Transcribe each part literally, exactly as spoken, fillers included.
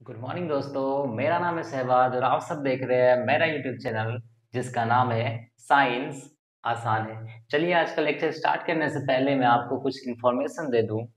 Good morning दोस्तों, मेरा नाम है सहबाज और आप सब देख रहे हैं मेरा यूट्यूब चैनल जिसका नाम है साइंस आसान है। चलिए आज का लेक्चर स्टार्ट करने से पहले मैं आपको कुछ इन्फॉर्मेशन दे दूं।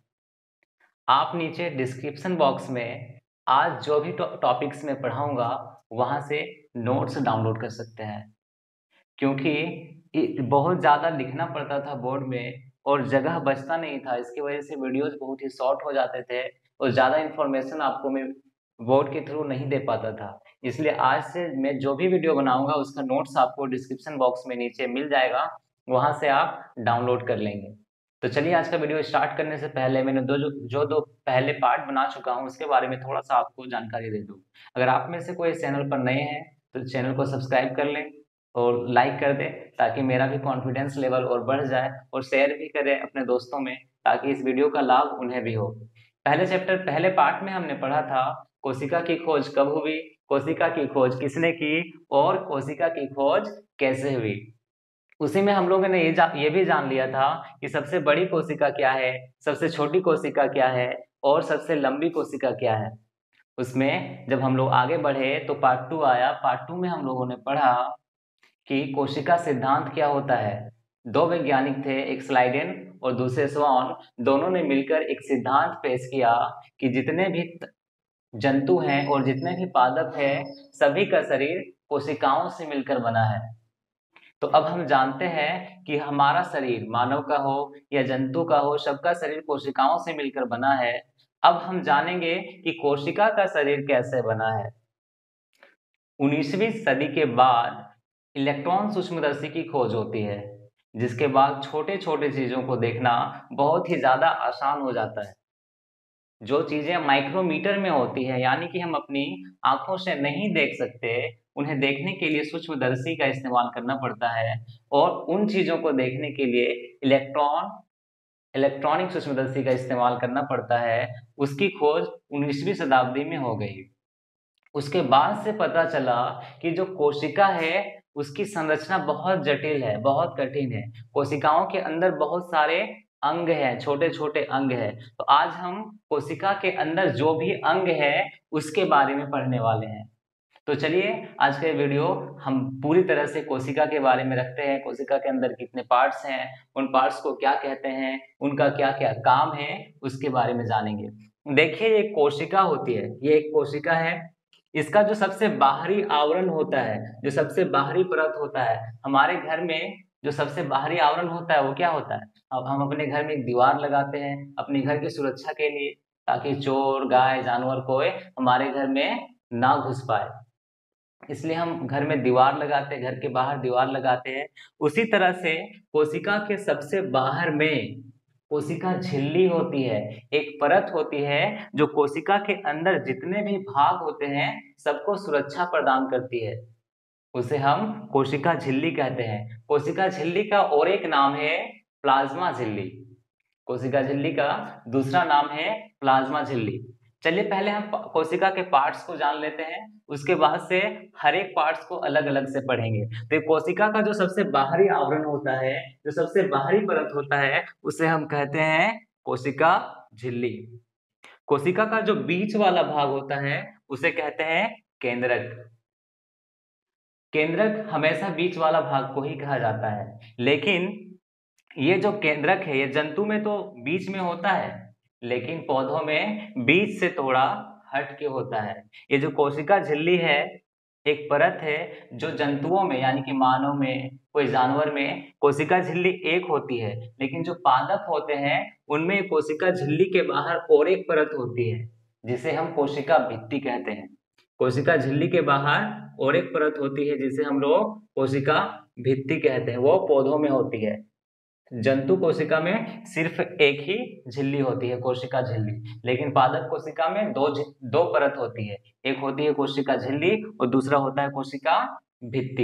आप नीचे डिस्क्रिप्शन बॉक्स में आज जो भी टॉपिक्स में पढ़ाऊंगा वहां से नोट्स डाउनलोड कर सकते हैं, क्योंकि इ- बहुत ज़्यादा लिखना पड़ता था बोर्ड में और जगह बचता नहीं था। इसकी वजह से वीडियोस बहुत ही शॉर्ट हो जाते थे और ज़्यादा इन्फॉर्मेशन आपको मैं बोर्ड के थ्रू नहीं दे पाता था। इसलिए आज से मैं जो भी वीडियो बनाऊंगा उसका नोट्स आपको डिस्क्रिप्शन बॉक्स में नीचे मिल जाएगा, वहां से आप डाउनलोड कर लेंगे। तो चलिए आज का वीडियो स्टार्ट करने से पहले मैंने दो जो जो दो पहले पार्ट बना चुका हूँ उसके बारे में थोड़ा सा आपको जानकारी दे दूँ। अगर आप में से कोई चैनल पर नए हैं तो चैनल को सब्सक्राइब कर लें और लाइक कर दें, ताकि मेरा भी कॉन्फिडेंस लेवल और बढ़ जाए, और शेयर भी करें अपने दोस्तों में ताकि इस वीडियो का लाभ उन्हें भी हो। पहले चैप्टर पहले पार्ट में हमने पढ़ा था कोशिका की खोज कब हुई, कोशिका की खोज किसने की और कोशिका की खोज कैसे हुई। उसी में हम लोगों ने ये जा, ये भी जान लिया था कि सबसे बड़ी कोशिका क्या है, सबसे छोटी कोशिका क्या है और सबसे लंबी कोशिका क्या है। उसमें जब हम लोग आगे बढ़े तो पार्ट टू आया। पार्ट टू में हम लोगों ने पढ़ा कि कोशिका सिद्धांत क्या होता है। दो वैज्ञानिक थे, एक स्लाइडेन और दूसरे स्वान। दोनों ने मिलकर एक सिद्धांत पेश किया कि जितने भी जंतु हैं और जितने भी पादप हैं सभी का शरीर कोशिकाओं से मिलकर बना है। तो अब हम जानते हैं कि हमारा शरीर मानव का हो या जंतु का हो, सबका शरीर कोशिकाओं से मिलकर बना है। अब हम जानेंगे कि कोशिका का शरीर कैसे बना है। उन्नीसवीं सदी के बाद इलेक्ट्रॉन सूक्ष्मदर्शी की खोज होती है, जिसके बाद छोटे छोटे चीजों को देखना बहुत ही ज्यादा आसान हो जाता है। जो चीजें माइक्रोमीटर में होती है, यानी कि हम अपनी आंखों से नहीं देख सकते, उन्हें देखने के लिए सूक्ष्मदर्शी का इस्तेमाल करना पड़ता है। और उन चीजों को देखने के लिए इलेक्ट्रॉन इलेक्ट्रॉनिक सूक्ष्मदर्शी का इस्तेमाल करना पड़ता है। उसकी खोज उन्नीसवीं शताब्दी में हो गई। उसके बाद से पता चला कि जो कोशिका है उसकी संरचना बहुत जटिल है, बहुत कठिन है। कोशिकाओं के अंदर बहुत सारे अंग हैं, छोटे छोटे अंग हैं। तो आज हम कोशिका के अंदर जो भी अंग है उसके बारे में पढ़ने वाले हैं। तो चलिए आज का वीडियो हम पूरी तरह से कोशिका के बारे में रखते हैं। कोशिका के अंदर कितने पार्ट्स हैं, उन पार्ट्स को क्या कहते हैं, उनका क्या क्या काम है, उसके बारे में जानेंगे। देखिए, ये कोशिका होती है, ये एक कोशिका है। इसका जो सबसे बाहरी आवरण होता है, जो सबसे बाहरी परत होता है, हमारे घर में जो सबसे बाहरी आवरण होता है वो क्या होता है। अब हम अपने घर में एक दीवार लगाते हैं अपने घर की सुरक्षा के लिए, ताकि चोर गाय जानवर कोई हमारे घर में ना घुस पाए। इसलिए हम घर में दीवार लगाते हैं, घर के बाहर दीवार लगाते हैं। उसी तरह से कोशिका के सबसे बाहर में कोशिका झिल्ली होती है, एक परत होती है जो कोशिका के अंदर जितने भी भाग होते हैं सबको सुरक्षा प्रदान करती है। उसे हम कोशिका झिल्ली कहते हैं। कोशिका झिल्ली का और एक नाम है प्लाज्मा झिल्ली। कोशिका झिल्ली का दूसरा नाम है प्लाज्मा झिल्ली। चलिए पहले हम प- कोशिका के पार्ट्स को जान लेते हैं, उसके बाद से हर एक पार्ट्स को अलग अलग से पढ़ेंगे। तो ये कोशिका का जो सबसे बाहरी आवरण होता है, जो सबसे बाहरी परत होता है, उसे हम कहते हैं कोशिका झिल्ली। कोशिका का जो बीच वाला भाग होता है उसे कहते हैं केंद्रक। केंद्रक हमेशा बीच वाला भाग को ही कहा जाता है, लेकिन ये जो केंद्रक है ये जंतु में तो बीच में होता है, लेकिन पौधों में बीच से थोड़ा हट के होता है। ये जो कोशिका झिल्ली है एक परत है जो जंतुओं में यानी कि मानव में, कोई जानवर में कोशिका झिल्ली एक होती है, लेकिन जो पादप होते हैं उनमें कोशिका झिल्ली के बाहर और एक परत होती है जिसे हम कोशिका भित्ति कहते हैं। कोशिका झिल्ली के बाहर और एक परत होती है जिसे हम लोग कोशिका भित्ति कहते हैं, वो पौधों में होती है। जंतु कोशिका में सिर्फ एक ही झिल्ली होती है, कोशिका झिल्ली, लेकिन पादप कोशिका में दो झि- दो परत होती है। एक होती है कोशिका झिल्ली और दूसरा होता है कोशिका भित्ति।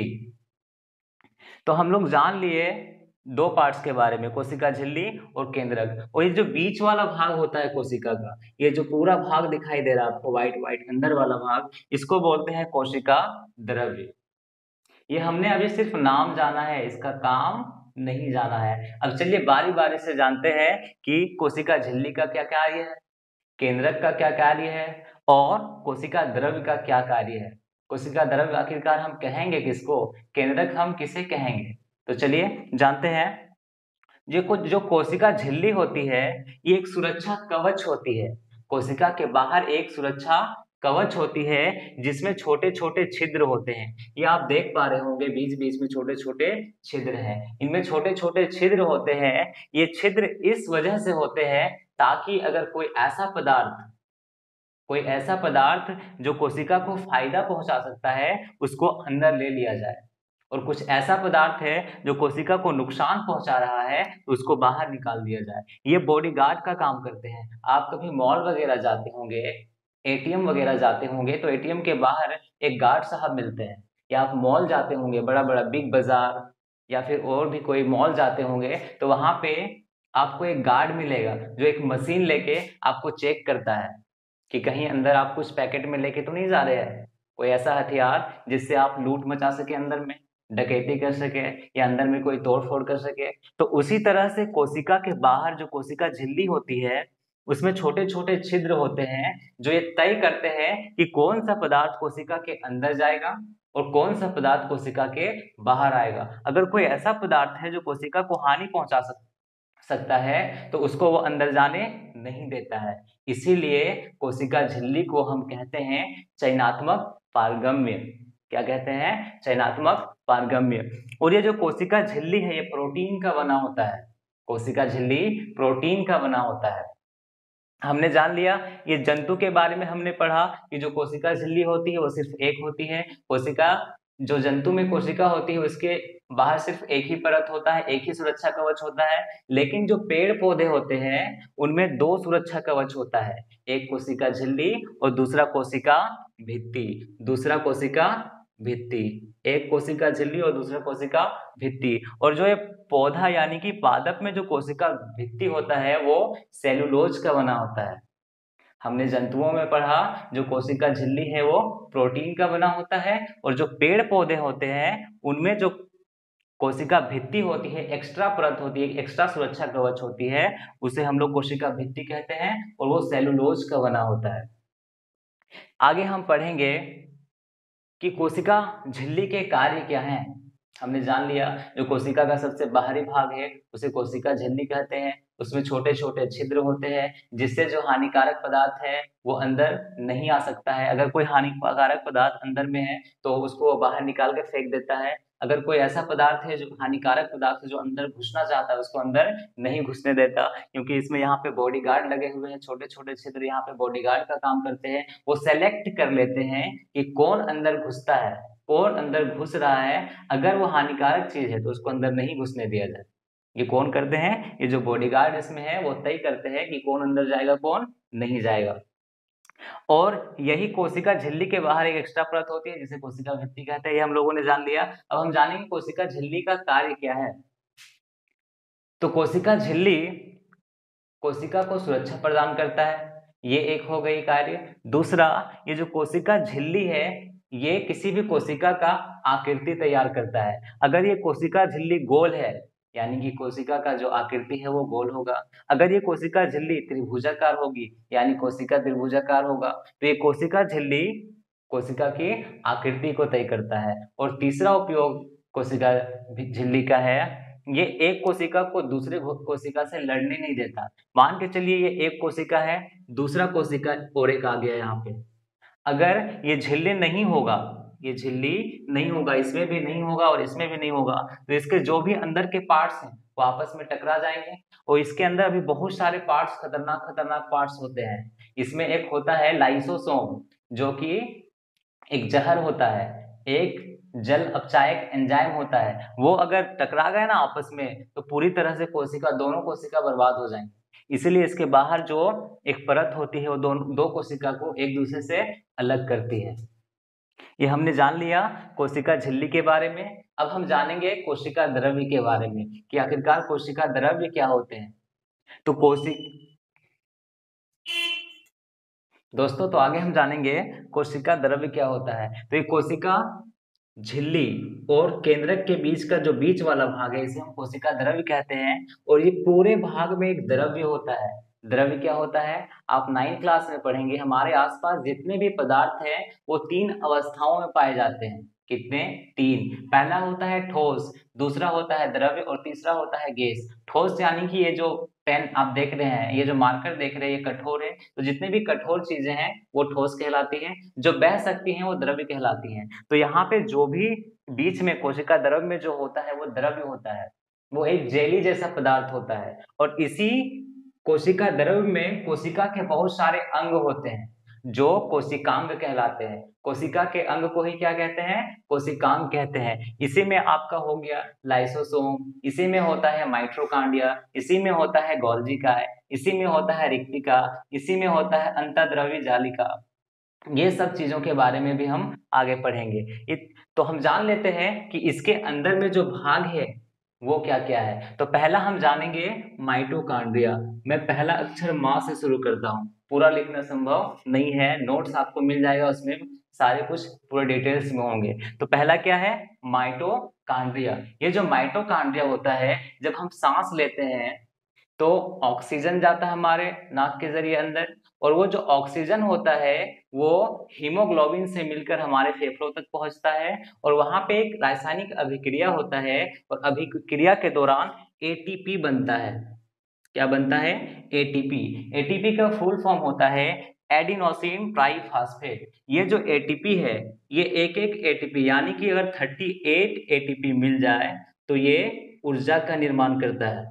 तो हम लोग जान लिए दो पार्ट्स के बारे में, कोशिका झिल्ली और केंद्रक। और ये जो बीच वाला भाग होता है कोशिका का, ये जो पूरा भाग दिखाई दे रहा है आपको, व्हाइट व्हाइट अंदर वाला भाग, इसको बोलते हैं कोशिका द्रव्य। ये हमने अभी सिर्फ नाम जाना है, इसका काम नहीं जाना है। अब चलिए बारी बारी से जानते हैं कि कोशिका झिल्ली का क्या कार्य है, केंद्रक का क्या कार्य है और कोशिका द्रव्य का क्या कार्य है? कोशिका द्रव्य आखिरकार हम कहेंगे किसको? केंद्रक हम किसे कहेंगे? तो चलिए जानते हैं। ये कुछ जो कोशिका झिल्ली होती है, ये एक सुरक्षा कवच होती है। कोशिका के बाहर एक सुरक्षा कवच होती है जिसमें छोटे-छोटे छिद्र होते हैं। ये आप देख पा रहे होंगे बीच-बीच में छोटे-छोटे छिद्र हैं। इनमें छोटे-छोटे छिद्र होते हैं। ये छिद्र इस वजह से होते हैं ताकि अगर कोई ऐसा पदार्थ कोई ऐसा पदार्थ जो कोशिका को फायदा पहुंचा सकता है, उसको अंदर ले लिया जाए, और कुछ ऐसा पदार्थ है जो कोशिका को नुकसान पहुंचा रहा है, तो उसको बाहर निकाल दिया जाए। ये बॉडीगार्ड का काम करते हैं। आप कभी मॉल वगैरह जाते होंगे, एटीएम वगैरह जाते होंगे, तो एटीएम के बाहर एक गार्ड साहब मिलते हैं, या आप मॉल जाते होंगे, बड़ा-बड़ा बिग बाजार या फिर और भी कोई मॉल जाते होंगे, तो वहां पे आपको एक गार्ड मिलेगा जो एक मशीन लेके आपको चेक करता है कि कहीं अंदर आप कुछ पैकेट में लेके तो नहीं जा रहे हैं, कोई ऐसा हथियार जिससे आप लूट मचा सके, अंदर में डकैती कर सके या अंदर में कोई तोड़-फोड़ कर सके। तो उसी तरह से कोशिका के बाहर जो कोशिका झिल्ली होती है, उसमें छोटे-छोटे छिद्र होते हैं जो ये तय करते हैं कि कौन सा पदार्थ कोशिका के अंदर जाएगा और कौन सा पदार्थ कोशिका के बाहर आएगा। अगर कोई ऐसा पदार्थ है जो कोशिका को हानि पहुंचा सक सकता है, तो उसको वो अंदर जाने नहीं देता है। इसीलिए कोशिका झिल्ली को हम कहते हैं चयनात्मक पारगम्य। क्या कहते हैं? चयनात्मक पारगम्य। और ये जो कोशिका झिल्ली है, ये प्रोटीन का बना होता है। कोशिका झिल्ली प्रोटीन का बना होता है। हमने जान लिया, ये जंतु के बारे में हमने पढ़ा कि जो कोशिका झिल्ली होती है वो सिर्फ एक होती है। कोशिका जो जंतु में कोशिका होती है उसके बाहर सिर्फ एक ही परत होता है, एक ही सुरक्षा कवच होता है। लेकिन जो पेड़ पौधे होते हैं उनमें दो सुरक्षा कवच होता है, एक कोशिका झिल्ली और दूसरा कोशिका भित्ति। दूसरा कोशिका भित्ति, एक कोशिका झिल्ली और दूसरा कोशिका भित्ति। और जो ये पौधा यानी कि पादप में जो कोशिका भित्ति होता है वो सेलुलोज का बना होता है। हमने जंतुओं में पढ़ा जो कोशिका झिल्ली है वो प्रोटीन का बना होता है, और जो पेड़ पौधे होते हैं उनमें जो कोशिका भित्ति होती है, एक्स्ट्रा परत होती है, एक्स्ट्रा सुरक्षा कवच होती है, उसे हम लोग कोशिका भित्ति कहते हैं, और वो सेलुलोज का बना होता है। आगे हम पढ़ेंगे कि कोशिका झिल्ली के कार्य क्या हैं। हमने जान लिया जो कोशिका का सबसे बाहरी भाग है उसे कोशिका झिल्ली कहते हैं। उसमें छोटे-छोटे छिद्र होते हैं जिससे जो हानिकारक पदार्थ है वो अंदर नहीं आ सकता है। अगर कोई हानिकारक पदार्थ अंदर में है तो उसको बाहर निकाल के फेंक देता है। अगर कोई ऐसा पदार्थ है जो हानिकारक पदार्थ है जो अंदर घुसना चाहता है उसको अंदर नहीं घुसने देता, क्योंकि इसमें यहाँ पे बॉडीगार्ड लगे हुए हैं। छोटे-छोटे छिद्र यहाँ पे बॉडीगार्ड का काम करते हैं। वो सेलेक्ट कर लेते हैं कि कौन अंदर घुसता है, कौन अंदर घुस रहा है। अगर वो हानिकारक चीज है तो उसको अंदर नहीं घुसने दिया जाए। ये कौन करते हैं? ये जो बॉडीगार्ड इसमें है वो तय करते हैं कि कौन अंदर जाएगा कौन नहीं जाएगा। और यही कोशिका झिल्ली के बाहर एक एक्स्ट्रा परत होती है जिसे कोशिका भित्ति कहते हैं। ये हम लोगों ने जान लिया। अब हम जानेंगे कोशिका झिल्ली का कार्य क्या है। तो कोशिका झिल्ली कोशिका को सुरक्षा प्रदान करता है, ये एक हो गई कार्य। दूसरा, ये जो कोशिका झिल्ली है ये किसी भी कोशिका का आकृति तैयार करता है। अगर ये कोशिका झिल्ली गोल है यानी कि कोशिका का जो आकृति है वो गोल होगा। अगर ये कोशिका झिल्ली त्रिभुजाकार होगी यानी कोशिका त्रिभुजाकार होगा। तो ये कोशिका झिल्ली कोशिका की आकृति को तय करता है। और तीसरा उपयोग कोशिका झिल्ली का है, ये एक कोशिका को दूसरे कोशिका से लड़ने नहीं देता। मान के चलिए ये एक कोशिका है, दूसरा कोशिका और एक आ गया यहाँ पे। अगर ये झिल्ली नहीं होगा, ये झिल्ली नहीं होगा, इसमें भी नहीं होगा और इसमें भी नहीं होगा, तो इसके जो भी अंदर के पार्ट्स हैं वो आपस में टकरा जाएंगे। और इसके अंदर अभी बहुत सारे पार्ट्स, खतरनाक खतरनाक पार्ट्स होते हैं। इसमें एक होता है लाइसोसोम जो कि एक जहर होता है, एक जल अपचायक एंजाइम होता है। वो अगर टकरा गए ना आपस में तो पूरी तरह से कोशिका, दोनों कोशिका बर्बाद हो जाएंगे। इसीलिए इसके बाहर जो एक परत होती है वो दो दो कोशिका को एक दूसरे से अलग करती है। ये हमने जान लिया कोशिका झिल्ली के बारे में। अब हम जानेंगे कोशिका द्रव्य के बारे में कि आखिरकार कोशिका द्रव्य क्या होते हैं। तो कोशिक दोस्तों तो आगे हम जानेंगे कोशिका द्रव्य क्या होता है। तो ये कोशिका झिल्ली और केंद्रक के बीच का जो बीच वाला भाग है इसे हम कोशिका द्रव्य कहते हैं। और ये पूरे भाग में एक द्रव्य होता है। द्रव्य क्या होता है, आप नाइन्थ क्लास में पढ़ेंगे, हमारे आसपास जितने भी पदार्थ हैं वो तीन अवस्थाओं में पाए जाते हैं। कितने? तीन। पहला होता है ठोस, दूसरा होता है द्रव्य और तीसरा होता है गैस। ठोस यानी कि ये जो पेन आप देख रहे हैं, ये जो मार्कर देख रहे हैं, ये कठोर है, तो जितने भी कठोर चीजें हैं वो ठोस कहलाती है। जो बह सकती हैं वो द्रव्य कहलाती हैं। तो यहाँ पे जो भी बीच में कोशिका द्रव्य में जो होता है वो द्रव्य होता है, वो एक जेली जैसा पदार्थ होता है। और इसी कोशिका द्रव्य में कोशिका के बहुत सारे अंग होते हैं जो कोशिकांग कहलाते हैं। कोशिका के अंग को ही क्या कहते हैं? कोशिकांग कहते हैं। इसी में आपका हो गया लाइसोसोम, इसी में होता है माइटोकॉन्ड्रिया, इसी में होता है गोल्जी काय, इसी में होता है रिक्तिका, इसी में होता है अंतःद्रव्यी जालिका। ये सब चीजों के बारे में भी हम आगे पढ़ेंगे। इत, तो हम जान लेते हैं कि इसके अंदर में जो भाग है वो क्या क्या है। तो पहला हम जानेंगे माइटोकॉन्ड्रिया। मैं पहला अक्षर मां से शुरू करता हूँ, पूरा लिखना संभव नहीं है, नोट्स आपको मिल जाएगा, उसमें सारे कुछ पूरे डिटेल्स में होंगे। तो पहला क्या है? माइटोकॉन्ड्रिया। ये जो माइटोकॉन्ड्रिया होता है, जब हम सांस लेते हैं तो ऑक्सीजन जाता है हमारे नाक के जरिए अंदर, और वो जो ऑक्सीजन होता है वो हीमोग्लोबिन से मिलकर हमारे फेफड़ों तक पहुंचता है, और वहां पे एक रासायनिक अभिक्रिया होता है, और अभिक्रिया के दौरान एटीपी बनता है। क्या बनता है? एटीपी। एटीपी का फुल फॉर्म होता है एडिनोसिन ट्राइफॉस्फेट। ये जो एटीपी है, ये एक एक एटीपी यानी कि अगर अड़तीस एटीपी मिल जाए तो ये ऊर्जा का निर्माण करता है।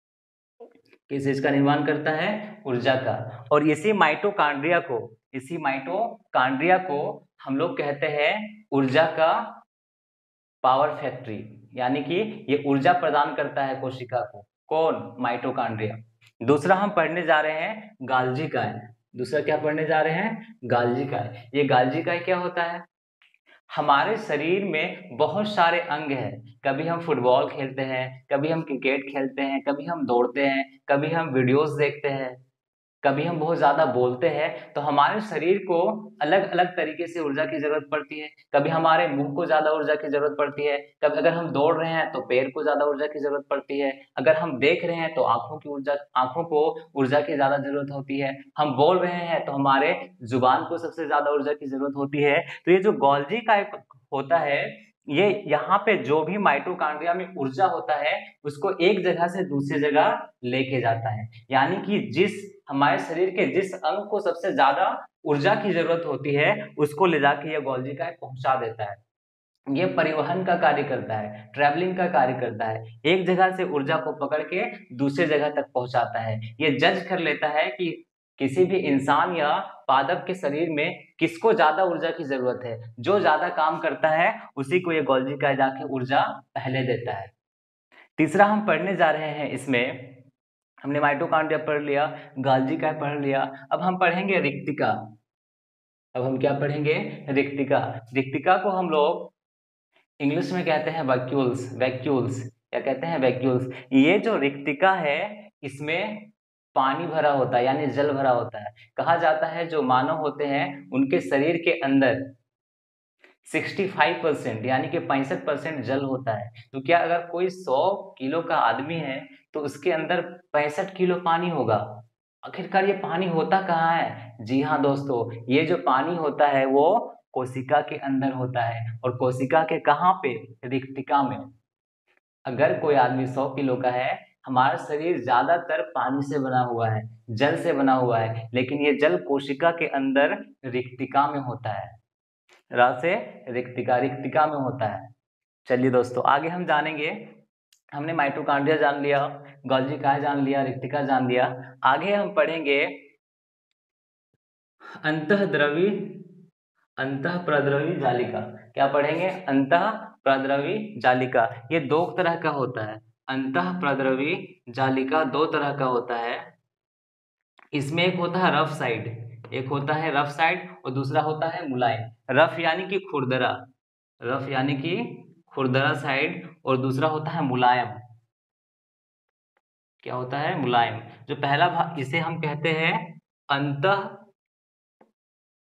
किस चीज का निर्माण करता है? ऊर्जा का। और इसी माइटोकॉन्ड्रिया को इसी माइटोकॉन्ड्रिया को हम लोग कहते हैं ऊर्जा का पावर फैक्ट्री, यानी कि ये ऊर्जा प्रदान करता है कोशिका को। कौन? माइटोकॉन्ड्रिया। दूसरा हम पढ़ने जा रहे हैं गाल्जी काय। दूसरा क्या पढ़ने जा रहे हैं? गाल्जी काय। ये गाल्जी काय क्या होता है? हमारे शरीर में बहुत सारे अंग हैं। कभी हम फुटबॉल खेलते हैं, कभी हम क्रिकेट खेलते हैं, कभी हम दौड़ते हैं, कभी हम वीडियोस देखते हैं, कभी हम बहुत ज्यादा बोलते हैं, तो हमारे शरीर को अलग अलग तरीके से ऊर्जा की जरूरत पड़ती है। कभी हमारे मुंह को ज्यादा ऊर्जा की जरूरत पड़ती है, कभी अगर हम दौड़ रहे हैं तो पैर को ज्यादा ऊर्जा की जरूरत पड़ती है, अगर हम देख रहे हैं तो आंखों की ऊर्जा आंखों को ऊर्जा की ज्यादा जरूरत होती है, हम बोल रहे हैं तो हमारे जुबान को सबसे ज्यादा ऊर्जा की जरूरत होती है। तो ये जो गोल्जी का एक होता है, ये यहाँ पे जो भी माइटोकॉन्ड्रिया में ऊर्जा होता है उसको एक जगह से दूसरी जगह लेके जाता है। यानी कि जिस हमारे शरीर के जिस अंग को सबसे ज्यादा ऊर्जा की जरूरत होती है उसको ले जाके ये गोल्जी काय पहुंचा देता है। ये परिवहन का कार्य करता है, ट्रैवलिंग का कार्य करता है, एक जगह से ऊर्जा को पकड़ के दूसरे जगह तक पहुंचाता है। ये जज कर लेता है कि किसी भी इंसान या पादप के शरीर में किसको ज्यादा ऊर्जा की जरूरत है। जो ज्यादा काम करता है उसी को ये गोल्जी काय जाके ऊर्जा पहले देता है। तीसरा हम पढ़ने जा रहे हैं, इसमें हमने माइटोकॉन्ड्रिया पढ़ लिया, गाल्जी काय पढ़ लिया, अब हम पढ़ेंगे रिक्तिका। अब हम क्या पढ़ेंगे? रिक्तिका। रिक्तिका को हम लोग इंग्लिश में कहते हैं वैक्यूल्स। वैक्यूल्स क्या कहते हैं? वैक्यूल्स। ये जो रिक्तिका है इसमें पानी भरा होता है, यानी जल भरा होता है। कहा जाता है जो मानव होते हैं उनके शरीर के अंदर पैंसठ परसेंट यानी कि पैंसठ परसेंट जल होता है। तो क्या अगर कोई सौ किलो का आदमी है तो उसके अंदर पैंसठ किलो पानी होगा? आखिरकार ये पानी होता कहाँ है? जी हाँ दोस्तों, ये जो पानी होता है वो कोशिका के अंदर होता है। और कोशिका के कहाँ पे? रिक्तिका में। अगर कोई आदमी सौ किलो का है, हमारा शरीर ज्यादातर पानी से बना हुआ है, जल से बना हुआ है, लेकिन ये जल कोशिका के अंदर रिक्तिका में होता है। से रिक्तिका रिक्तिका में होता है। चलिए दोस्तों, आगे हम जानेंगे। हमने माइटोकॉन्ड्रिया जान लिया, गोल्जी काय जान लिया, रिक्तिका जान लिया। आगे हम पढ़ेंगे अंतःद्रवी अंतःप्रद्रवी जालिका। क्या पढ़ेंगे? अंतःप्रद्रवी जालिका। ये दो तरह का होता है। अंतःप्रद्रवी जालिका दो तरह का होता है। इसमें एक होता है रफ साइड, एक होता है रफ साइड और दूसरा होता है मुलायम। रफ यानी कि खुरदरा, रफ यानी कि खुरदरा साइड, और दूसरा होता है मुलायम। क्या होता है? मुलायम। जो पहला भाग इसे हम कहते हैं अंतः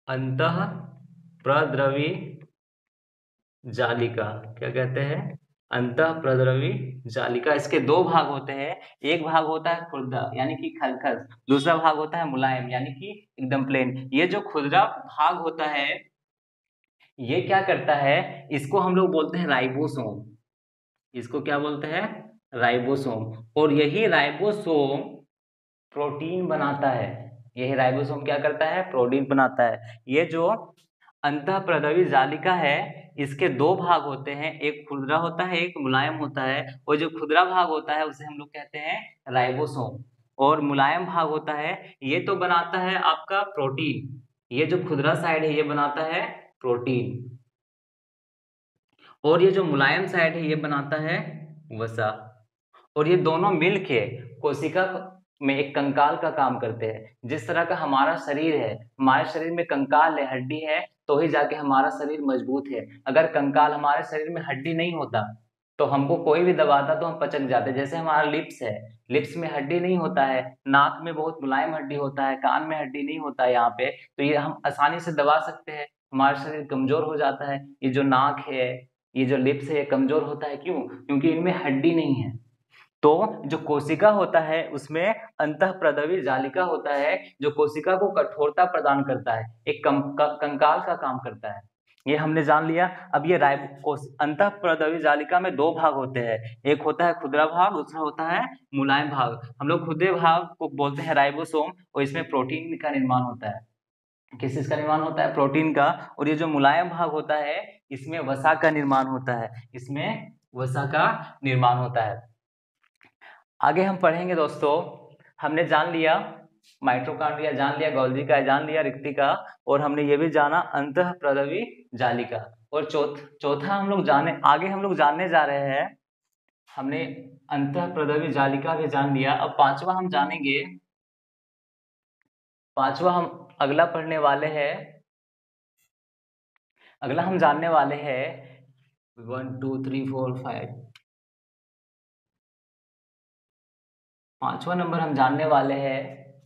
अंतः प्रद्रवी जालिका। क्या कहते हैं? अंतःप्रद्रवी जालिका, इसके दो भाग होते हैं। एक भाग होता है खुरदरा यानी कि खलखल, दूसरा भाग होता है मुलायम यानी कि एकदम प्लेन। ये जो खुरदरा भाग होता है ये क्या करता है, इसको हम लोग बोलते हैं राइबोसोम। इसको क्या बोलते हैं, राइबोसोम। और यही राइबोसोम प्रोटीन बनाता है। यही राइबोसोम क्या करता है, प्रोटीन बनाता है। ये जो अंतःप्रद्रवी जालिका है इसके दो भाग होते हैं, एक खुरदरा होता है एक मुलायम होता है। और जो खुरदरा भाग होता है उसे हम लोग कहते हैं राइबोसोम, और मुलायम भाग होता है ये तो बनाता है आपका प्रोटीन। ये जो खुरदरा साइड है ये बनाता है प्रोटीन, और ये जो मुलायम साइड है ये बनाता है वसा। और ये दोनों मिलके कोशिका में एक कंकाल का काम करते हैं। जिस तरह का हमारा शरीर है, हमारे शरीर में कंकाल है, हड्डी है, तो ही जाके हमारा शरीर मजबूत है। अगर कंकाल हमारे शरीर में हड्डी नहीं होता तो हमको कोई भी दबाता तो हम पचक जाते। जैसे हमारा लिप्स है, लिप्स में हड्डी नहीं होता है, नाक में बहुत मुलायम हड्डी होता है, कान में हड्डी नहीं होता है यहाँ पे, तो ये हम आसानी से दबा सकते हैं, हमारा शरीर कमजोर हो जाता है। ये जो नाक है, ये जो लिप्स है, ये कमजोर होता है। क्यों? क्योंकि इनमें हड्डी नहीं है। तो जो कोशिका होता है उसमें अंतःप्रद्रवी जालिका होता है जो कोशिका को कठोरता प्रदान करता है, एक कं, क, कंकाल का काम करता है। ये हमने जान लिया। अब ये अंतःप्रद्रवी जालिका में दो भाग होते हैं, एक होता है खुरदरा भाग, दूसरा होता है मुलायम भाग। हम लोग खुरदरे भाग को बोलते हैं राइबोसोम, और इसमें प्रोटीन का निर्माण होता है। किस चीज का निर्माण होता है, प्रोटीन का। और ये जो मुलायम भाग होता है इसमें वसा का निर्माण होता है, इसमें वसा का निर्माण होता है। आगे हम पढ़ेंगे दोस्तों। हमने जान लिया माइटोकॉन्ड्रिया, जान लिया गोल्जी का, जान लिया रिक्ति का, और हमने ये भी जाना अंतःप्रद्रवी जालिका। और चौथ चौथा हम लोग जाने आगे हम लोग जानने जा रहे हैं, हमने अंतःप्रद्रवी जालिका भी जान लिया। अब पांचवा हम जानेंगे, पांचवा हम अगला पढ़ने वाले हैं। अगला हम जानने वाले हैं one two three four five, पांचवा नंबर हम जानने वाले हैं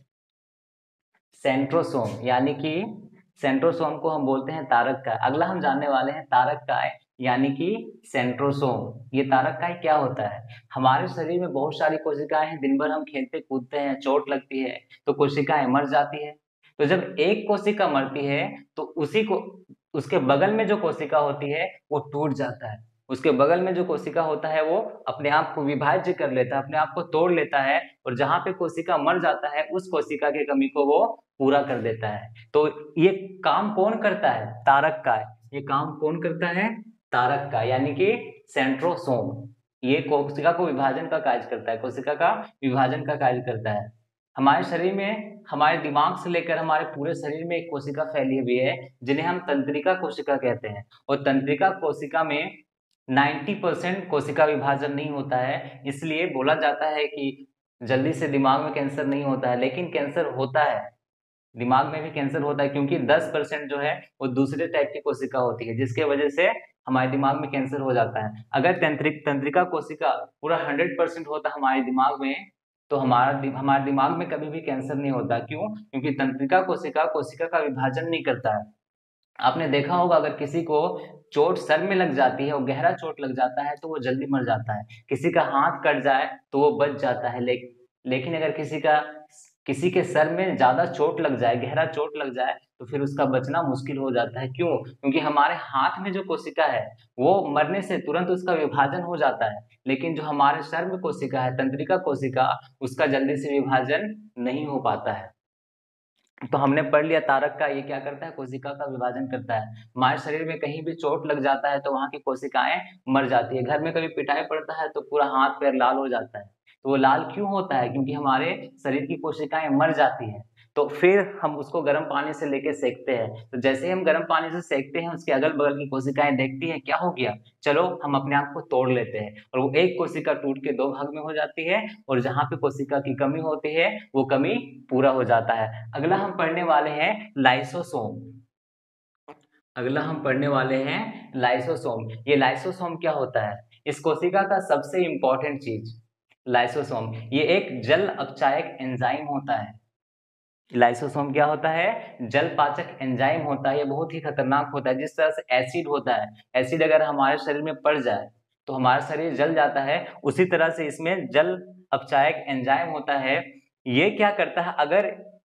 सेंट्रोसोम, यानी कि सेंट्रोसोम को हम बोलते हैं तारक काय। अगला हम जानने वाले हैं तारक काय यानी कि सेंट्रोसोम। ये तारक काय क्या होता है? हमारे शरीर में बहुत सारी कोशिकाएं हैं, दिन भर हम खेलते कूदते हैं, चोट लगती है तो कोशिकाएं मर जाती है। तो जब एक कोशिका मरती है तो उसी को उसके बगल में जो कोशिका होती है वो टूट जाता है। उसके बगल में जो कोशिका होता है वो अपने आप को विभाज्य कर लेता है, अपने आप को तोड़ लेता है, और जहां पे कोशिका मर जाता है उस कोशिका की कमी को वो पूरा कर देता है। तो ये काम कौन करता है? तारक काय। ये काम कौन करता है? तारक काय यानी कि सेंट्रोसोम। ये कोशिका को विभाजन का कार्य करता है, कोशिका का विभाजन का कार्य करता है। हमारे शरीर में, हमारे दिमाग से लेकर हमारे पूरे शरीर में एक कोशिका फैली हुई है जिन्हें हम तंत्रिका कोशिका कहते हैं। और तंत्रिका कोशिका में नब्बे परसेंट कोशिका विभाजन नहीं होता है, इसलिए बोला जाता है कि जल्दी से दिमाग में कैंसर नहीं होता है, लेकिन कैंसर होता है। दिमाग में भी कैंसर होता है क्योंकि दस परसेंट जो है वो दूसरे टाइप की कोशिका होती है, जिसके वजह से हमारे दिमाग में कैंसर हो जाता है। अगर तंत्रिक तंत्रिका कोशिका पूरा हंड्रेड परसेंट होता हमारे दिमाग में तो हमारा हमारे दिमाग में कभी भी कैंसर नहीं होता। क्यों? क्योंकि तंत्रिका कोशिका कोशिका का विभाजन नहीं करता है। आपने देखा होगा अगर किसी को चोट सर में लग जाती है और गहरा चोट लग जाता है तो वो जल्दी मर जाता है। किसी का हाथ कट जाए तो वो बच जाता है, ले, लेकिन अगर किसी का किसी के सर में ज्यादा चोट लग जाए, गहरा चोट लग जाए, तो फिर उसका बचना मुश्किल हो जाता है। क्यों? क्योंकि हमारे हाथ में जो कोशिका है वो मरने से तुरंत उसका विभाजन हो जाता है, लेकिन जो हमारे सर में कोशिका है, तंत्रिका कोशिका, उसका जल्दी से विभाजन नहीं हो पाता है। तो हमने पढ़ लिया तारक का ये क्या करता है, कोशिका का विभाजन करता है। हमारे शरीर में कहीं भी चोट लग जाता है तो वहां की कोशिकाएं मर जाती है। घर में कभी पिटाई पड़ता है तो पूरा हाथ पैर लाल हो जाता है। तो वो लाल क्यों होता है? क्योंकि हमारे शरीर की कोशिकाएं मर जाती है। तो फिर हम उसको गर्म पानी से लेके सेकते हैं, तो जैसे ही हम गर्म पानी से सेकते हैं उसके अगल बगल की कोशिकाएं देखती है क्या हो गया, चलो हम अपने आप को तोड़ लेते हैं, और वो एक कोशिका टूट के दो भाग में हो जाती है, और जहां पे कोशिका की कमी होती है वो कमी पूरा हो जाता है। अगला हम पढ़ने वाले हैं लाइसोसोम। अगला हम पढ़ने वाले हैं लाइसोसोम। ये लाइसोसोम क्या होता है? इस कोशिका का सबसे इंपॉर्टेंट चीज लाइसोसोम, ये एक जल अपचायक एंजाइम होता है। लाइसोसोम क्या होता है? जल पाचक एंजाइम होता है। ये बहुत ही खतरनाक होता है। जिस तरह से एसिड होता है, एसिड अगर हमारे शरीर में पड़ जाए तो हमारा शरीर जल जाता है। उसी तरह से इसमें जल अपचायक एंजाइम होता है। ये क्या करता है, अगर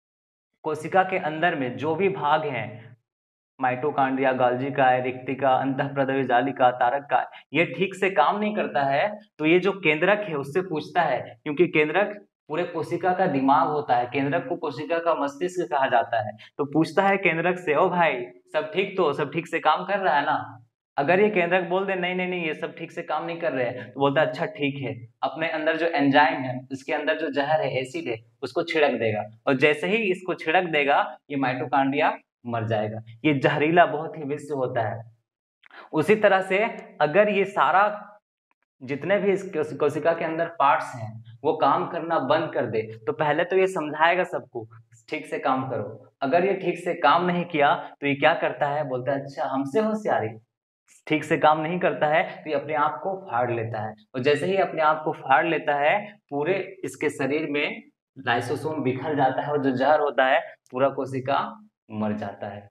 कोशिका के अंदर में जो भी भाग हैं, माइटोकॉन्ड्रिया, गोल्गी का, रिक्तिका, अंतःप्रद्रव्य जालिका, तारक का, ये ठीक से काम नहीं करता है, तो ये जो केंद्रक है उससे पूछता है, क्योंकि केंद्रक पूरे कोशिका का दिमाग होता है, केंद्रक को कोशिका का मस्तिष्क कहा जाता है। तो पूछता है केंद्रक से, ओ भाई सब ठीक, तो सब ठीक से काम कर रहा है ना? अगर ये केंद्रक बोल दे नहीं नहीं नहीं ये सब ठीक से काम नहीं कर रहे हैं, तो बोलता है अच्छा ठीक है, अपने अंदर जो एंजाइम है, उसके अंदर जो जहर है, एसिड है, उसको छिड़क देगा। और जैसे ही इसको छिड़क देगा, ये माइटोकॉन्ड्रिया मर जाएगा। ये जहरीला बहुत ही विष होता है। उसी तरह से अगर ये सारा जितने भी इस कोशिका के अंदर पार्ट्स हैं वो काम करना बंद कर दे, तो पहले तो ये समझाएगा सबको ठीक से काम करो। अगर ये ठीक से काम नहीं किया तो ये क्या करता है, बोलता है अच्छा हमसे होशियारी, ठीक से काम नहीं करता है तो ये अपने आप को फाड़ लेता है। और जैसे ही अपने आप को फाड़ लेता है, पूरे इसके शरीर में लाइसोसोम बिखर जाता है और जो जहर होता है पूरा कोशिका मर जाता है।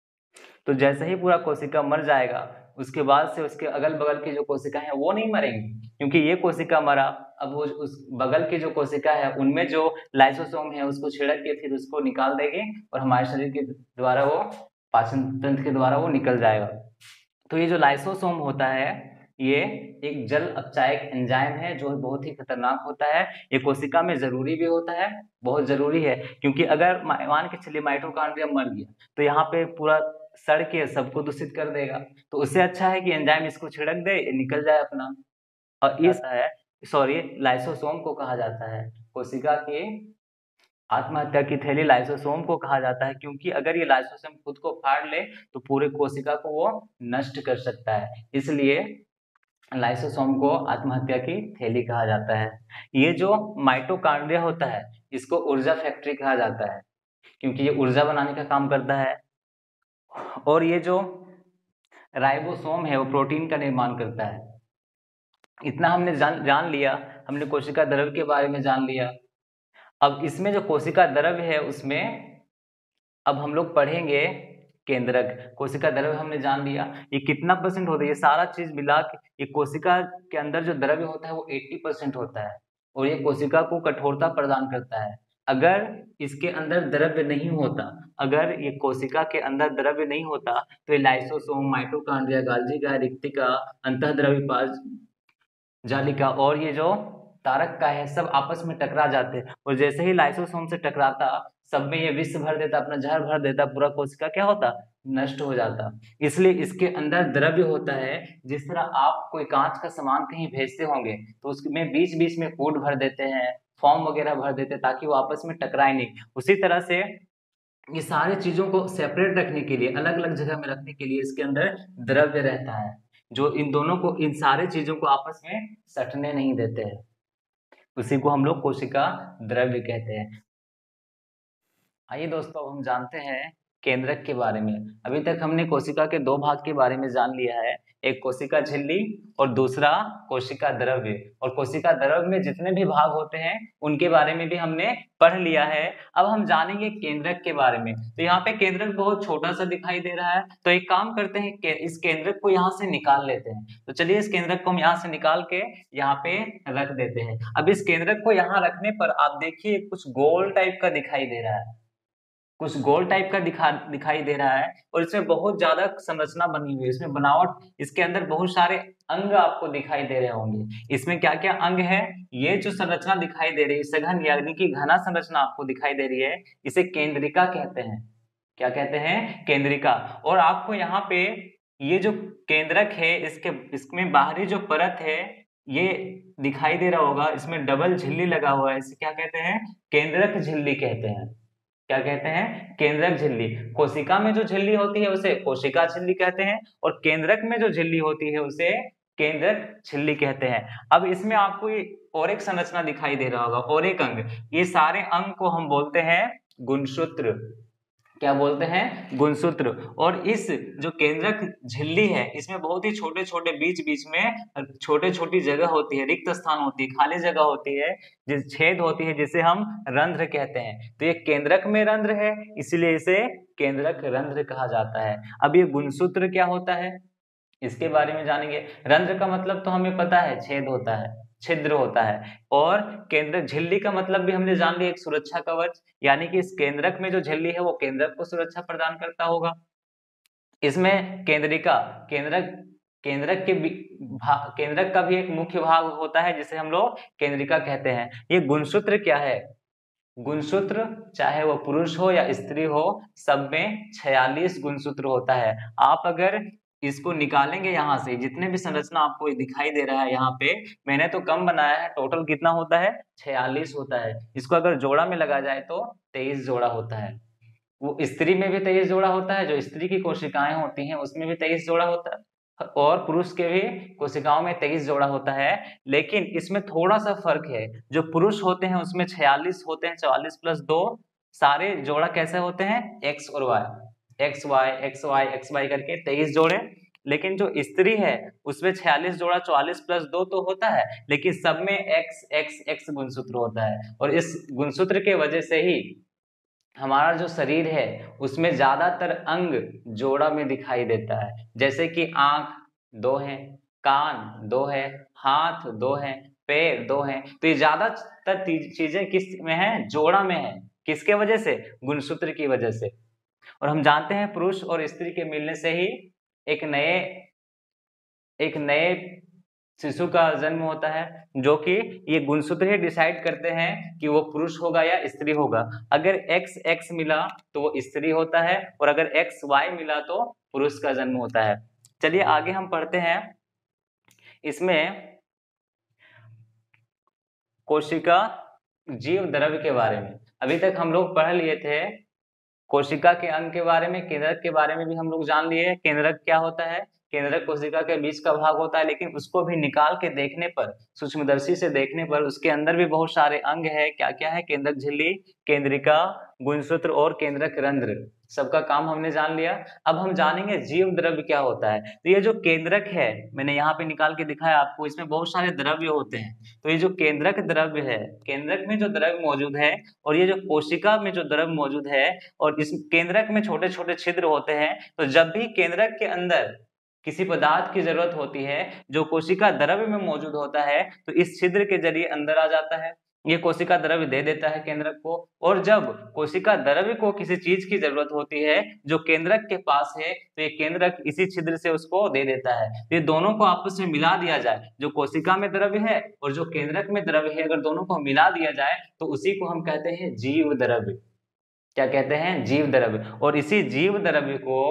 तो जैसे ही पूरा कोशिका मर जाएगा, उसके बाद से उसके अगल बगल की जो कोशिका है वो नहीं मरेंगी, क्योंकि ये कोशिका मरा, अब वो उस बगल की जो कोशिका है उनमें जो लाइसोसोम है उसको छिड़क के फिर उसको निकाल देगी और हमारे शरीर के द्वारा वो पाचन तंत्र के द्वारा वो निकल जाएगा। तो ये जो लाइसोसोम होता है ये एक जल अपचायक एंजाइम है जो बहुत ही खतरनाक होता है। ये कोशिका में जरूरी भी होता है, बहुत जरूरी है, क्योंकि अगर मान के चलिए माइटोकॉन्ड्रिया मर गया तो यहाँ पे पूरा सड़ के सबको दूषित कर देगा। तो उससे अच्छा है कि एंजाइम इसको छिड़क दे, निकल जाए अपना। और इस है सॉरी लाइसोसोम को कहा जाता है, कोशिका के आत्महत्या की थैली लाइसोसोम को कहा जाता है, क्योंकि अगर ये लाइसोसोम खुद को फाड़ ले तो पूरे कोशिका को वो नष्ट कर सकता है, इसलिए लाइसोसोम को आत्महत्या की थैली कहा जाता है। ये जो माइटोकॉन्ड्रिया होता है इसको ऊर्जा फैक्ट्री कहा जाता है, क्योंकि ये ऊर्जा बनाने का काम करता है। और ये जो राइबोसोम है वो प्रोटीन का निर्माण करता है। इतना हमने जान जान लिया, हमने कोशिका द्रव्य के बारे में जान लिया। अब इसमें जो कोशिका द्रव्य है उसमें अब हम लोग पढ़ेंगे केंद्रक। कोशिका द्रव्य हमने जान लिया, ये कितना परसेंट होता है, ये सारा चीज मिला के ये कोशिका के अंदर जो द्रव्य होता है वो अस्सी परसेंट होता है और ये कोशिका को कठोरता प्रदान करता है। अगर इसके अंदर द्रव्य नहीं होता, अगर ये कोशिका के अंदर द्रव्य नहीं होता तो ये लाइसोसोम, माइटोकॉन्ड्रिया, गोल्गी का, रिक्तिका, अंतःद्रव्य जालिका और ये जो तारक का है सब आपस में टकरा जाते, और जैसे ही लाइसोसोम से टकराता सब में ये विष भर देता, अपना जहर भर देता, पूरा कोशिका क्या होता, नष्ट हो जाता। इसलिए इसके अंदर द्रव्य होता है। जिस तरह आप कोई कांच का सामान कहीं भेजते होंगे तो उसमें बीच बीच में कोड भर देते हैं, फॉर्म वगैरह भर देते हैं ताकि वो आपस में टकराए नहीं। उसी तरह से ये सारी चीजों को सेपरेट रखने के लिए, अलग अलग जगह में रखने के लिए इसके अंदर द्रव्य रहता है जो इन दोनों को, इन सारे चीजों को आपस में सटने नहीं देते हैं। उसी को हम लोग कोशिका द्रव्य कहते हैं। आइए दोस्तों अब हम जानते हैं केंद्रक के बारे में। अभी तक हमने कोशिका के दो भाग के बारे में जान लिया है, एक कोशिका झिल्ली और दूसरा कोशिका द्रव्य। और कोशिका द्रव्य में जितने भी भाग होते हैं उनके बारे में भी हमने पढ़ लिया है। अब हम जानेंगे केंद्रक के बारे में। तो यहाँ पे केंद्रक बहुत छोटा सा दिखाई दे रहा है, तो एक काम करते हैं कि इस केंद्रक को यहाँ से निकाल लेते हैं। तो चलिए इस केंद्रक को हम यहाँ से निकाल के यहाँ पे रख देते हैं। अब इस केंद्रक को यहाँ रखने पर आप देखिए कुछ गोल टाइप का दिखाई दे रहा है, कुछ गोल टाइप का दिखा दिखाई दे रहा है और इसमें बहुत ज्यादा संरचना बनी हुई है, इसमें बनावट, इसके अंदर बहुत सारे अंग आपको दिखाई दे रहे होंगे। इसमें क्या क्या अंग है, ये जो संरचना दिखाई दे रही है सघन यानी कि घना संरचना आपको दिखाई दे रही है, इसे केंद्रिका कहते हैं। क्या कहते हैं, केंद्रिका। और आपको यहाँ पे ये जो केंद्रक है इसके इसमें बाहरी जो परत है ये दिखाई दे रहा होगा, इसमें डबल झिल्ली लगा हुआ है, इसे क्या कहते हैं, केंद्रक झिल्ली कहते हैं। क्या कहते हैं, केंद्रक झिल्ली। कोशिका में जो झिल्ली होती है उसे कोशिका झिल्ली कहते हैं और केंद्रक में जो झिल्ली होती है उसे केंद्रक झिल्ली कहते हैं। अब इसमें आपको और एक संरचना दिखाई दे रहा होगा और एक अंग, ये सारे अंग को हम बोलते हैं गुणसूत्र। क्या बोलते हैं, गुणसूत्र। और इस जो केंद्रक झिल्ली है इसमें बहुत ही छोटे छोटे बीच बीच में छोटे छोटी जगह होती है, रिक्त स्थान होती है, खाली जगह होती है, जिस छेद होती है जिसे हम रंध्र कहते हैं। तो ये केंद्रक में रंध्र है इसलिए इसे केंद्रक रंध्र कहा जाता है। अब ये गुणसूत्र क्या होता है, इसके बारे में जानेंगे। रंध्र का मतलब तो हमें पता है, छेद होता है, छिद्र होता है। और केंद्रक, झिल्ली का मतलब भी हमने जान लिया, एक सुरक्षा कवच, यानी कि इस केंद्रक में जो झिल्ली है वो केंद्रक को सुरक्षा प्रदान करता होगा। इसमें केंद्रिका, केंद्रक केंद्रक के भाग, केंद्रक का भी एक मुख्य भाग होता है जिसे हम लोग केंद्रिका कहते हैं। ये गुणसूत्र क्या है? गुणसूत्र चाहे वो पुरुष हो या स्त्री हो, सब में छियालीस गुणसूत्र होता है। आप अगर इसको निकालेंगे यहाँ से, जितने भी संरचना आपको दिखाई दे रहा है यहाँ पे, मैंने तो कम बनाया है, टोटल कितना होता है? छियालीस होता है। इसको अगर जोड़ा में लगा जाए तो तेईस जोड़ा होता है। वो स्त्री में भी तेईस जोड़ा होता है, जो स्त्री की कोशिकाएं होती हैं उसमें भी तेईस जोड़ा होता है, और पुरुष के भी कोशिकाओं में तेईस जोड़ा होता है। लेकिन इसमें थोड़ा सा फर्क है, जो पुरुष होते हैं उसमें छियालीस होते हैं, चौवालीस प्लस दो, सारे जोड़ा कैसे होते हैं? एक्स और Y, X Y X Y X Y करके तेईस जोड़े। लेकिन जो स्त्री है उसमें छियालीस जोड़ा, चौवालीस प्लस दो तो होता है, लेकिन सब में एक्स एक्स एक्स गुणसूत्र होता है। और इस गुणसूत्र के वजह से ही हमारा जो शरीर है उसमें ज्यादातर अंग जोड़ा में दिखाई देता है। जैसे कि आंख दो है, कान दो है, हाथ दो है, पैर दो है। तो ये ज्यादातर चीजें किस में है? जोड़ा में है। किसके वजह से? गुणसूत्र की वजह से। और हम जानते हैं पुरुष और स्त्री के मिलने से ही एक नए एक नए शिशु का जन्म होता है, जो कि ये गुणसूत्र ही डिसाइड करते हैं कि वो पुरुष होगा या स्त्री होगा। अगर एक्स एक्स मिला तो वो स्त्री होता है, और अगर एक्स वाई मिला तो पुरुष का जन्म होता है। चलिए आगे हम पढ़ते हैं। इसमें कोशिका जीव द्रव्य के बारे में अभी तक हम लोग पढ़ लिए थे। कोशिका के अंग के बारे में, केंद्रक के बारे में भी हम लोग जान लिए। केंद्रक क्या होता है? केंद्रक कोशिका के बीच का भाग होता है, लेकिन उसको भी निकाल के देखने पर, सूक्ष्मदर्शी से देखने पर, उसके अंदर भी बहुत सारे अंग है। क्या क्या है? केंद्रक झिल्ली, केंद्रिका, गुणसूत्र और केंद्रक रंध्र, सबका काम हमने जान लिया। अब हम जानेंगे जीव द्रव्य क्या होता है। तो ये जो केंद्रक है, मैंने यहाँ पे निकाल के दिखाया आपको, इसमें बहुत सारे द्रव्य होते हैं। तो ये जो केंद्रक द्रव्य है, केंद्रक में जो द्रव्य मौजूद है, और ये जो कोशिका में जो द्रव्य मौजूद है, और इस केंद्रक में छोटे छोटे छिद्र होते हैं। तो जब भी केंद्रक के अंदर किसी पदार्थ की जरूरत होती है, जो कोशिका द्रव्य में मौजूद होता है, तो इस छिद्र के जरिए अंदर आ जाता है। ये कोशिका द्रव्य दे देता है केंद्रक को। और जब कोशिका द्रव्य को किसी चीज की जरूरत होती है जो केंद्रक के पास है, तो ये केंद्रक इसी छिद्र से उसको दे देता है। ये दोनों को आपस में मिला दिया जाए, जो कोशिका में द्रव्य है और जो केंद्रक में द्रव्य है, अगर दोनों को मिला दिया जाए तो उसी को हम कहते हैं जीव द्रव्य। क्या कहते हैं? जीव द्रव्य। और इसी जीव द्रव्य को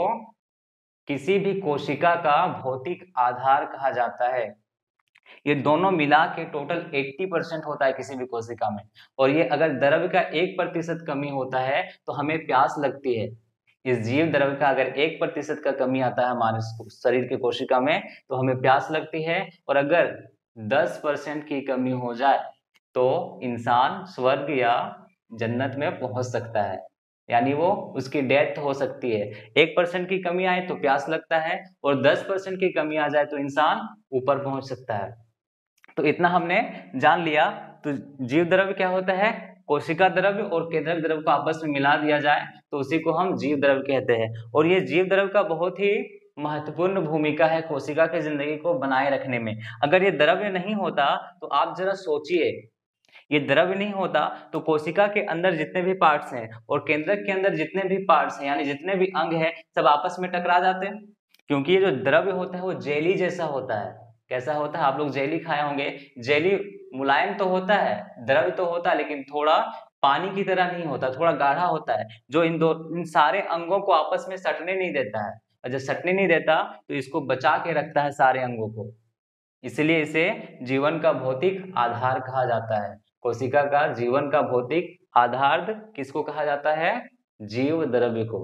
किसी भी कोशिका का भौतिक आधार कहा जाता है। ये दोनों मिला के टोटल अस्सी परसेंट होता है किसी भी कोशिका में। और ये अगर द्रव्य का एक प्रतिशत कमी होता है तो हमें प्यास लगती है। इस जीव द्रव्य का अगर एक प्रतिशत का कमी आता है हमारे शरीर के कोशिका में तो हमें प्यास लगती है। और अगर दस परसेंट की कमी हो जाए तो इंसान स्वर्ग या जन्नत में पहुंच सकता है, यानी वो उसकी डेथ हो सकती है। एक परसेंट की कमी आए तो प्यास लगता है, और दस परसेंट की कमी आ जाए तो इंसान ऊपर पहुंच सकता है। तो इतना हमने जान लिया। तो जीव द्रव्य क्या होता है? कोशिका द्रव्य और केंद्रक द्रव्य को आपस में मिला दिया जाए तो उसी को हम जीव द्रव्य कहते हैं। और ये जीव द्रव्य का बहुत ही महत्वपूर्ण भूमिका है कोशिका की जिंदगी को बनाए रखने में। अगर ये द्रव्य नहीं होता तो आप जरा सोचिए, ये द्रव्य नहीं होता तो कोशिका के अंदर जितने भी पार्ट्स हैं और केंद्रक के अंदर जितने भी पार्ट्स हैं, यानी जितने भी अंग हैं, सब आपस में टकरा जाते हैं। क्योंकि ये जो द्रव्य होता है वो जेली जैसा होता है। कैसा होता है? आप लोग जेली खाए होंगे। जेली मुलायम तो होता है, द्रव्य तो होता है, लेकिन थोड़ा पानी की तरह नहीं होता, थोड़ा गाढ़ा होता है, जो इन दो इन सारे अंगों को आपस में सटने नहीं देता है। और जब सटने नहीं देता तो इसको बचा के रखता है सारे अंगों को। इसलिए इसे जीवन का भौतिक आधार कहा जाता है। कोशिका का जीवन का भौतिक आधार किसको कहा जाता है? जीव द्रव्य को।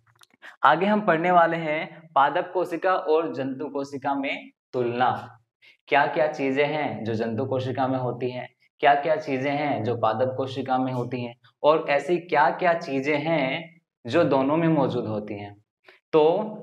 आगे हम पढ़ने वाले हैं पादप कोशिका और जंतु कोशिका में तुलना। क्या क्या चीजें हैं जो जंतु कोशिका में होती हैं, क्या क्या चीजें हैं जो पादप कोशिका में होती हैं, और ऐसी क्या क्या चीजें हैं जो दोनों में मौजूद होती हैं। तो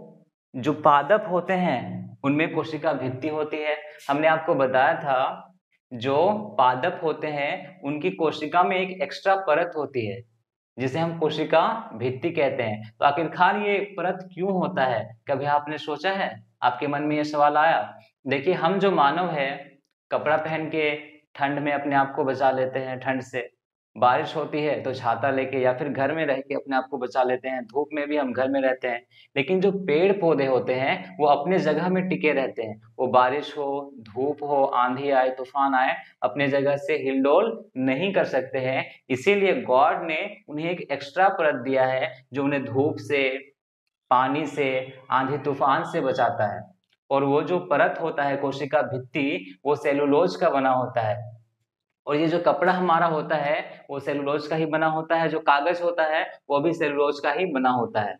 जो पादप होते हैं उनमें कोशिका भित्ति होती है। हमने आपको बताया था जो पादप होते हैं उनकी कोशिका में एक एक्स्ट्रा परत होती है। जिसे हम कोशिका भित्ति कहते हैं। तो आखिरकार ये परत क्यों होता है, कभी आपने सोचा है? आपके मन में ये सवाल आया? देखिए, हम जो मानव है कपड़ा पहन के ठंड में अपने आप को बचा लेते हैं, ठंड से बारिश होती है तो छाता लेके या फिर घर में रह के अपने आप को बचा लेते हैं, धूप में भी हम घर में रहते हैं। लेकिन जो पेड़ पौधे होते हैं वो अपने जगह में टिके रहते हैं, वो बारिश हो, धूप हो, आंधी आए, तूफान आए, अपने जगह से हिलडोल नहीं कर सकते हैं। इसीलिए गॉड ने उन्हें एक एक्स्ट्रा परत दिया है जो उन्हें धूप से, पानी से, आंधी तूफान से बचाता है। और वो जो परत होता है कोशिका भित्ति, वो सेलुलोज का बना होता है। और ये जो कपड़ा हमारा होता है वो सेलुलोज का ही बना होता है, जो कागज होता है वो भी सेलुलोज का ही बना होता है।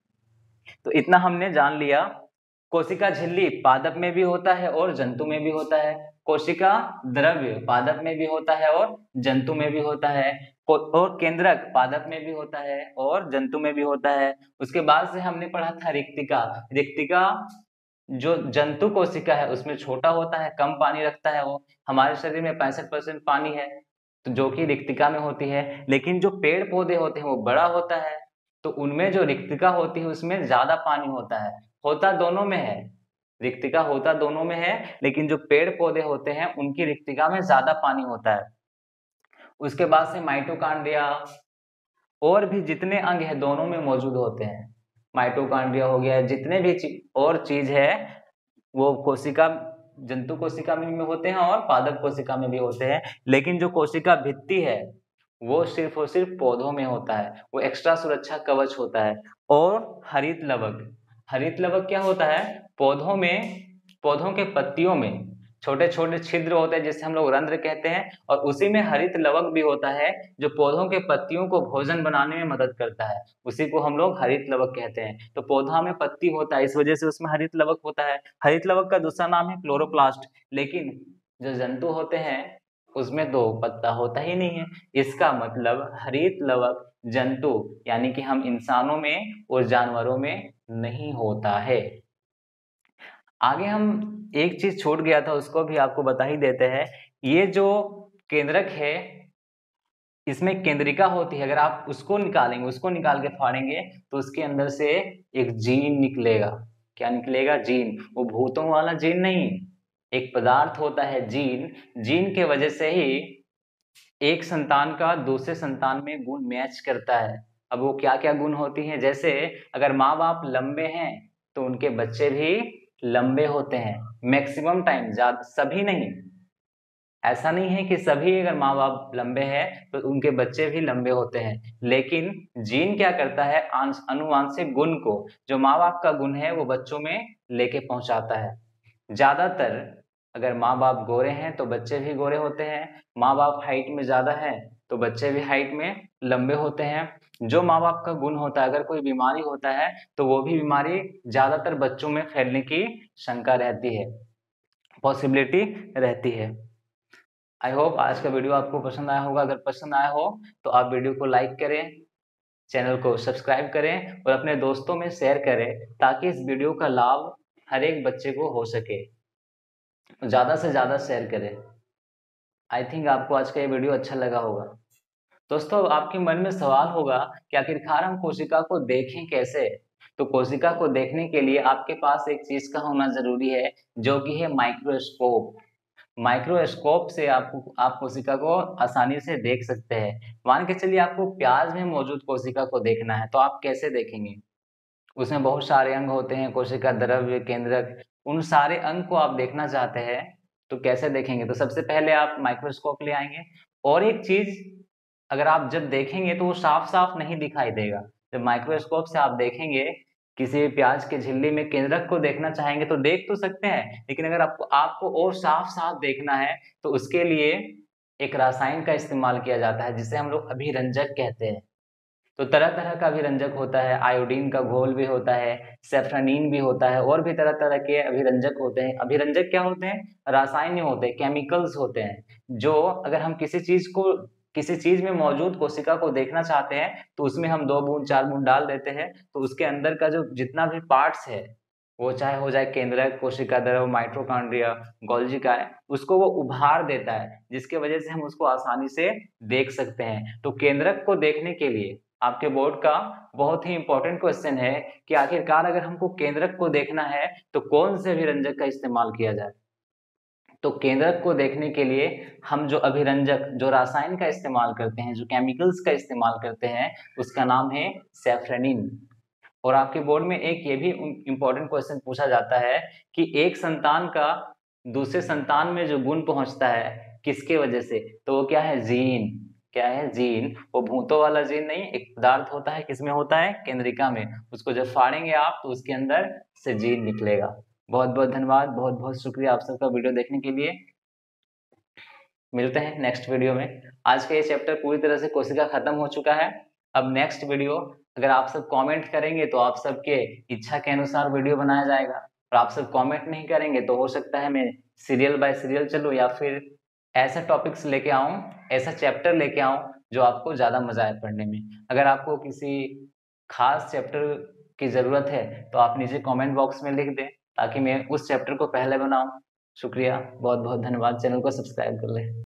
तो इतना हमने जान लिया। कोशिका झिल्ली पादप में भी होता है और जंतु में भी होता है। कोशिका द्रव्य पादप में भी होता है और जंतु में भी होता है। और केंद्रक पादप में भी होता है और जंतु में भी होता है। उसके बाद से हमने पढ़ा था रिक्तिका। रिक्तिका जो जंतु कोशिका है उसमें छोटा होता है, कम पानी रखता है। वो हमारे शरीर में पैंसठ परसेंट पानी है तो जो कि रिक्तिका में होती है। लेकिन जो पेड़ पौधे होते हैं वो बड़ा होता है, तो उनमें जो रिक्तिका होती है उसमें ज्यादा पानी होता है। होता दोनों में है, रिक्तिका होता दोनों में है, लेकिन जो पेड़ पौधे होते हैं उनकी रिक्तिका में ज्यादा पानी होता है। उसके बाद से माइटोकांड्रिया और भी जितने अंग है दोनों में मौजूद होते हैं। माइटोकांड्रिया हो गया, जितने भी ची, और चीज है वो कोशिका, जंतु कोशिका में भी होते हैं और पादप कोशिका में भी होते हैं। लेकिन जो कोशिका भित्ति है वो सिर्फ और सिर्फ पौधों में होता है, वो एक्स्ट्रा सुरक्षा कवच होता है। और हरित लवक, हरित लवक क्या होता है? पौधों में, पौधों के पत्तियों में छोटे छोटे छिद्र होते हैं जिसे हम लोग रंध्र कहते हैं, और उसी में हरित लवक भी होता है जो पौधों के पत्तियों को भोजन बनाने में मदद करता है। उसी को हम लोग हरित लवक कहते हैं। तो पौधा में पत्ती होता है, इस वजह से उसमें हरित लवक होता है। हरित लवक का दूसरा नाम है क्लोरोप्लास्ट। लेकिन जो जंतु होते हैं उसमें तो पत्ता होता ही नहीं है। इसका मतलब हरित लवक जंतु यानी कि हम इंसानों में और जानवरों में नहीं होता है। आगे हम एक चीज छूट गया था उसको भी आपको बता ही देते हैं। ये जो केंद्रक है इसमें केंद्रिका होती है, अगर आप उसको निकालेंगे, उसको निकाल के फाड़ेंगे तो उसके अंदर से एक जीन निकलेगा। क्या निकलेगा? जीन। वो भूतों वाला जीन नहीं, एक पदार्थ होता है जीन। जीन के वजह से ही एक संतान का दूसरे संतान में गुण मैच करता है। अब वो क्या क्या गुण होती हैं? जैसे अगर माँ बाप लंबे हैं तो उनके बच्चे भी लंबे होते हैं मैक्सिमम टाइम, ज्यादा सभी नहीं। ऐसा नहीं है कि सभी अगर माँ बाप लंबे हैं तो उनके बच्चे भी लंबे होते हैं। लेकिन जीन क्या करता है? अनुवांशिक गुण को, जो माँ बाप का गुण है वो बच्चों में लेके पहुंचाता है। ज्यादातर अगर माँ बाप गोरे हैं तो बच्चे भी गोरे होते हैं, माँ बाप हाइट में ज्यादा है तो बच्चे भी हाइट में लंबे होते हैं। जो माँ बाप का गुण होता है, अगर कोई बीमारी होता है तो वो भी बीमारी ज्यादातर बच्चों में फैलने की शंका रहती है, पॉसिबिलिटी रहती है। आई होप आज का वीडियो आपको पसंद आया होगा। अगर पसंद आया हो तो आप वीडियो को लाइक करें, चैनल को सब्सक्राइब करें और अपने दोस्तों में शेयर करें ताकि इस वीडियो का लाभ हर एक बच्चे को हो सके। ज़्यादा से ज़्यादा शेयर करें। आई थिंक आपको आज का ये वीडियो अच्छा लगा होगा। दोस्तों, आपके मन में सवाल होगा कि आखिरकार हम कोशिका को देखें कैसे? तो कोशिका को देखने के लिए आपके पास एक चीज का होना जरूरी है जो कि है माइक्रोस्कोप। माइक्रोस्कोप से आपको आप कोशिका को आसानी से देख सकते हैं। मान के चलिए आपको प्याज में मौजूद कोशिका को देखना है तो आप कैसे देखेंगे? उसमें बहुत सारे अंग होते हैं, कोशिका द्रव्य, केंद्रक, उन सारे अंग को आप देखना चाहते हैं तो कैसे देखेंगे? तो सबसे पहले आप माइक्रोस्कोप ले आएंगे। और एक चीज, अगर आप जब देखेंगे तो वो साफ साफ नहीं दिखाई देगा। जब माइक्रोस्कोप से आप देखेंगे, किसी भी प्याज के झिल्ली में केंद्रक को देखना चाहेंगे तो देख तो सकते हैं, लेकिन अगर आपको आपको और साफ साफ देखना है तो उसके लिए एक रासायन का इस्तेमाल किया जाता है जिसे हम लोग अभिरंजक कहते हैं। तो तरह तरह का अभिरंजक होता है, आयोडीन का घोल भी होता है, सेफ्रानीन भी होता है, और भी तरह तरह के अभिरंजक होते हैं। अभिरंजक क्या होते हैं? रासायनिक होते हैं, केमिकल्स होते हैं, जो अगर हम किसी चीज को, किसी चीज में मौजूद कोशिका को देखना चाहते हैं तो उसमें हम दो बूंद चार बूंद डाल देते हैं तो उसके अंदर का जो जितना भी पार्ट्स है वो चाहे हो जाए केंद्रक, कोशिका द्रव, माइटोकॉन्ड्रिया, गोल्जी का है, उसको वो उभार देता है, जिसकी वजह से हम उसको आसानी से देख सकते हैं। तो केंद्रक को देखने के लिए आपके बोर्ड का बहुत ही इंपॉर्टेंट क्वेश्चन है कि आखिरकार अगर हमको केंद्रक को देखना है तो कौन से अभिरंजक का इस्तेमाल किया जाए। तो केंद्रक को देखने के लिए हम जो अभिरंजक, जो रासायन का इस्तेमाल करते हैं, जो केमिकल्स का इस्तेमाल करते हैं, उसका नाम है सेफ्रेनिन। और आपके बोर्ड में एक ये भी इंपॉर्टेंट क्वेश्चन पूछा जाता है कि एक संतान का दूसरे संतान में जो गुण पहुंचता है किसके वजह से, तो वो क्या है, जीन। क्या है, जीन। वो भूतों वाला जीन नहीं, एक पदार्थ होता है, किसमें होता है, केंद्रिका में। उसको जब फाड़ेंगे आप तो उसके अंदर से जीन निकलेगा। बहुत बहुत धन्यवाद, बहुत बहुत शुक्रिया आप सबका वीडियो देखने के लिए। मिलते हैं नेक्स्ट वीडियो में। आज का ये चैप्टर पूरी तरह से कोशिका खत्म हो चुका है। अब नेक्स्ट वीडियो अगर आप सब कमेंट करेंगे तो आप सबके इच्छा के अनुसार वीडियो बनाया जाएगा, और आप सब कमेंट नहीं करेंगे तो हो सकता है मैं सीरियल बाय सीरियल चलूँ, या फिर ऐसा टॉपिक्स लेके आऊँ, ऐसा चैप्टर लेके आऊँ जो आपको ज़्यादा मजा आए पढ़ने में। अगर आपको किसी खास चैप्टर की ज़रूरत है तो आप नीचे कमेंट बॉक्स में लिख दें, ताकि मैं उस चैप्टर को पहले बनाऊँ। शुक्रिया, बहुत बहुत धन्यवाद। चैनल को सब्सक्राइब कर लें।